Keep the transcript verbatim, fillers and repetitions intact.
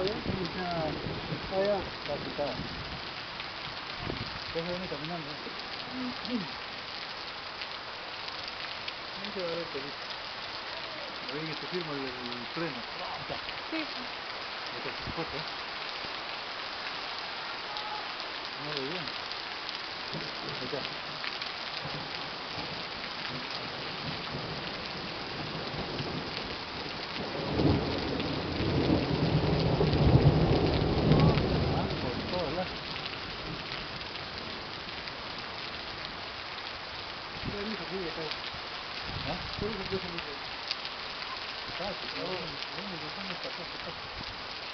allá? Ah, allá. Está quitada. Entonces viene caminando. No se va a ver feliz. Oye, que te firma el, el freno. Sí. Esta es tu foto. Muy bien. Acá. Ah, por todos lados. ¿Qué dijo aquí de todo? ¿Ah? ¿Qué dijo que es el hijo? Ah, sí, claro. Lo único que son estas cosas.